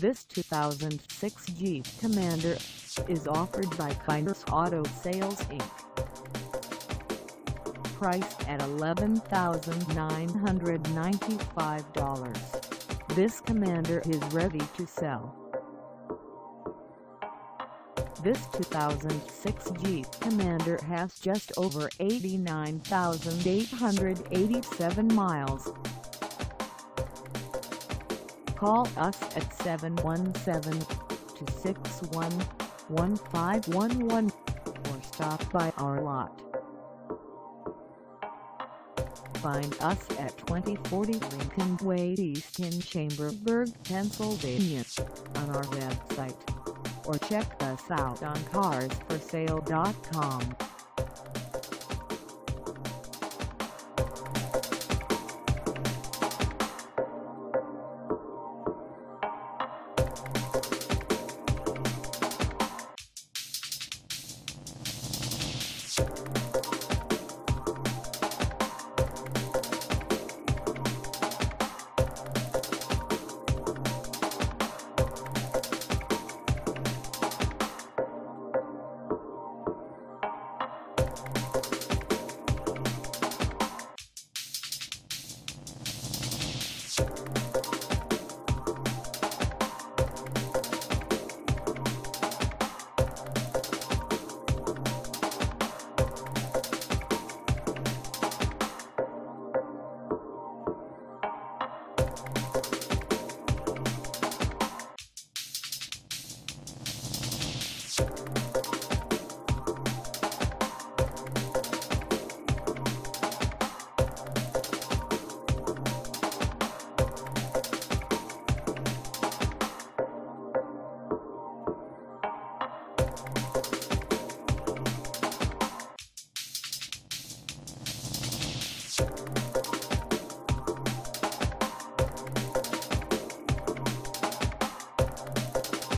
This 2006 Jeep Commander is offered by Kyners Auto Sales Inc. Priced at $11,995, this Commander is ready to sell. This 2006 Jeep Commander has just over 89,887 miles. Call us at 717-261-1511 or stop by our lot. Find us at 2040 Lincoln Way E Chambersburg, Pennsylvania on our website, or check us out on carsforsale.com.